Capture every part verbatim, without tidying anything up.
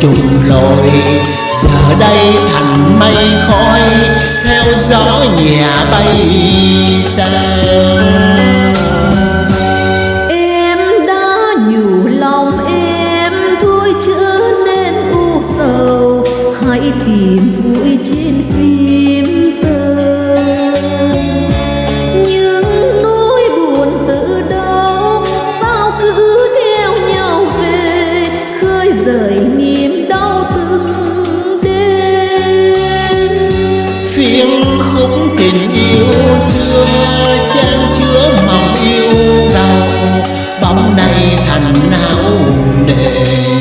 trùng lội, giờ đây thành mây khói theo gió nhẹ bay sang. Em đã nhủ lòng em thôi chớ nên u sầu, hãy tìm vui trên phim tơ. Nhưng nỗi buồn từ đâu sao cứ theo nhau về, khơi dậy niềm đau từng đêm. Phiên khúc tình yêu xưa chan chứa màu yêu cầu, bóng nay thành não nề.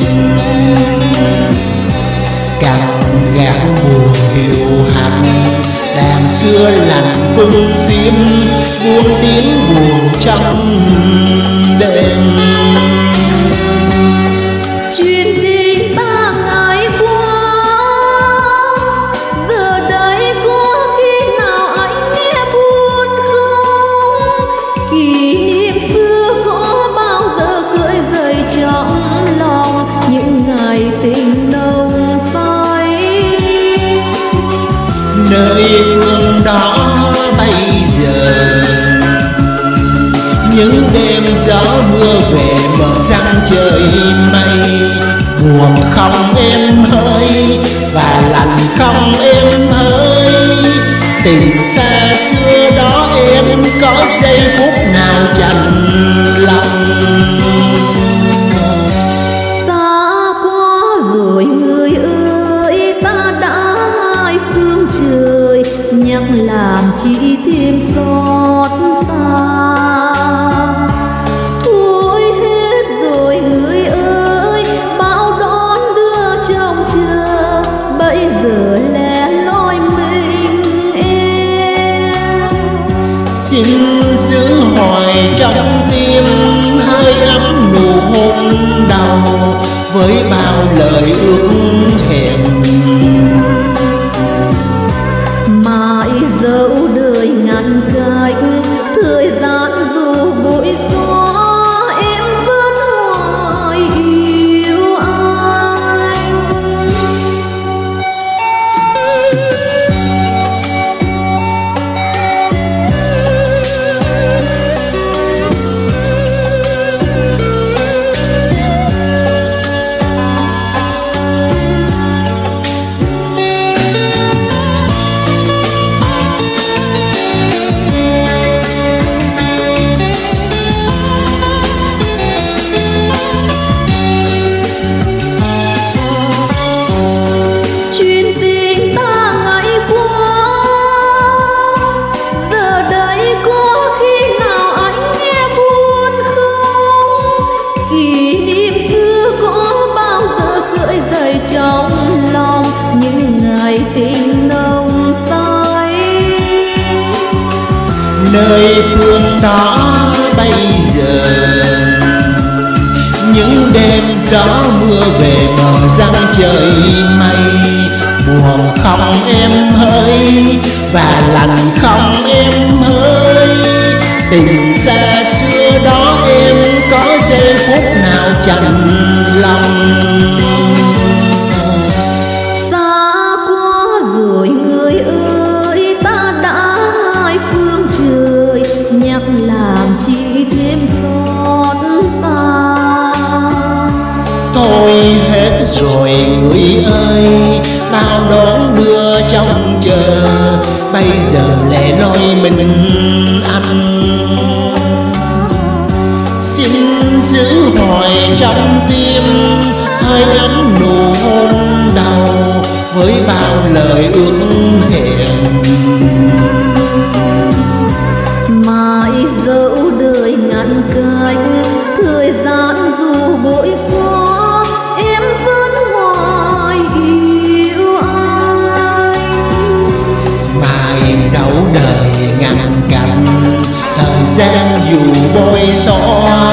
Càng gạt buồn hiu hắt, đàn xưa lạnh cung phím buông tiếng buồn trong đêm. Chuyện tình ta ngày qua, giờ đây có khi nào anh nghe buồn không? Kỷ niệm xưa có bao giờ khơi dậy trong lòng những ngày tình nồng phai. Nơi phương đó bây giờ những đêm gió mưa về mở răng trời mây. Buồn không em hỡi và lạnh không em hỡi, tình xa xưa đó em có giây phút nào chạnh lòng. Xa quá rồi người ơi, ta đã hai phương trời, nhắc làm chỉ thêm xót xa. Thôi hết rồi người ơi, bao đón đưa trong chờ, bây giờ lẻ loi mình em. Xin giữ hoài trong tim hơi ấm nụ hôn đầu, với bao lời ước hẹn. Mãi dẫu đời ngăn cách, thời gian dù bụi gió, em vẫn hoài yêu anh. Chuyện tình ta ngày qua, giờ đây có khi nào anh nghe buồn không? Kỷ niệm xưa có bao giờ khơi dậy trong lòng những ngày tình nồng say. Nơi phương đó bây giờ những đêm gió mưa về mở răng trời mây. Buồn không em hỡi và lạnh không em hỡi, tình xa xưa đó em có giây phút nào chạnh lòng. Xa quá rồi người ơi, ta đã hai phương trời, nhắc làm chỉ thêm xót xa. Thôi hết rồi người ơi, bao đón đưa trong chờ, bây giờ lẻ loi mình anh. Xin giữ hoài trong tim hơi ấm nụ hôn đầu, với bao lời ước hẹn. Mãi dẫu đời ngăn cách, thời gian dù bội số, em vẫn hoài yêu anh. Mãi dẫu đời ngăn cách, thời gian dù bôi xóa,